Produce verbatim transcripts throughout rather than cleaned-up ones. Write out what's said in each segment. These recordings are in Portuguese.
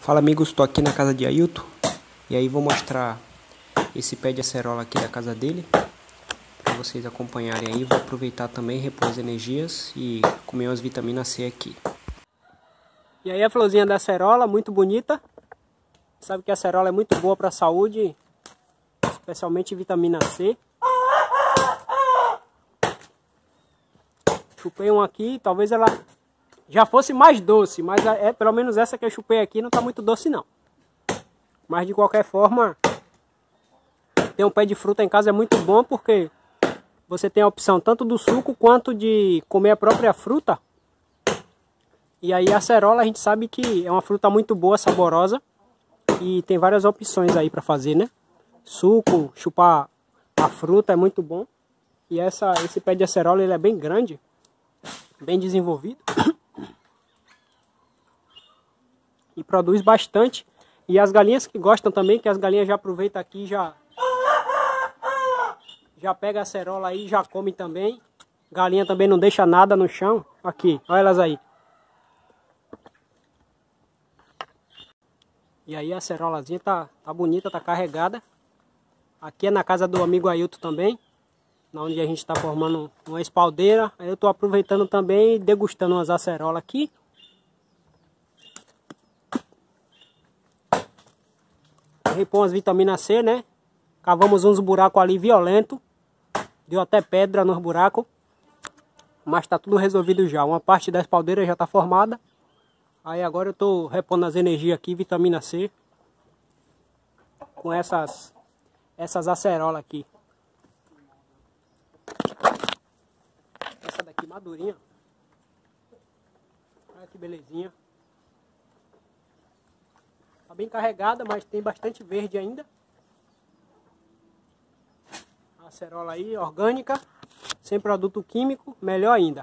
Fala amigos, estou aqui na casa de Ailton e aí vou mostrar esse pé de acerola aqui da casa dele para vocês acompanharem aí. Vou aproveitar também, repor as energias e comer umas vitaminas C aqui. E aí a florzinha da acerola, muito bonita. Sabe que a acerola é muito boa para a saúde, especialmente vitamina C. Chupei um aqui, talvez ela já fosse mais doce, mas é, pelo menos essa que eu chupei aqui não está muito doce não. Mas de qualquer forma, ter um pé de fruta em casa é muito bom porque você tem a opção tanto do suco quanto de comer a própria fruta. E aí a acerola a gente sabe que é uma fruta muito boa, saborosa. E tem várias opções aí para fazer, né? Suco, chupar a fruta é muito bom. E essa, esse pé de acerola ele é bem grande, bem desenvolvido. E produz bastante. E as galinhas que gostam também, que as galinhas já aproveitam aqui, já já pega a acerola aí, já come também. Galinha também não deixa nada no chão. Aqui, olha elas aí. E aí a acerolazinha tá, tá bonita, tá carregada. Aqui é na casa do amigo Ailton também, onde a gente está formando uma espaldeira. Aí eu tô aproveitando também e degustando umas acerolas aqui. Repõe as vitaminas C, né? Cavamos uns buracos ali violentos. Deu até pedra nos buracos. Mas tá tudo resolvido já. Uma parte da espaldeira já tá formada. Aí agora eu tô repondo as energias aqui, vitamina C. Com essas, essas acerolas aqui. Essa daqui madurinha. Olha que belezinha. Tá bem carregada, mas tem bastante verde ainda. A acerola aí, orgânica. Sem produto químico, melhor ainda.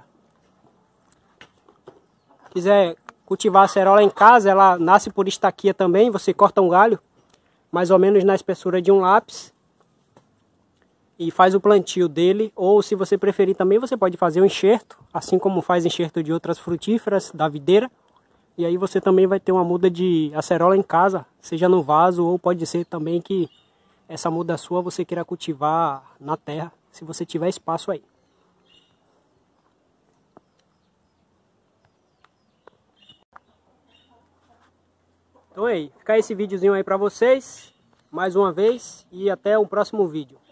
Quiser cultivar a acerola em casa, ela nasce por estaquia também. Você corta um galho, mais ou menos na espessura de um lápis, e faz o plantio dele. Ou se você preferir também, você pode fazer um enxerto, assim como faz enxerto de outras frutíferas da videira. E aí você também vai ter uma muda de acerola em casa, seja no vaso, ou pode ser também que essa muda sua você queira cultivar na terra, se você tiver espaço aí. Então é aí, fica esse videozinho aí pra vocês, mais uma vez, e até o próximo vídeo.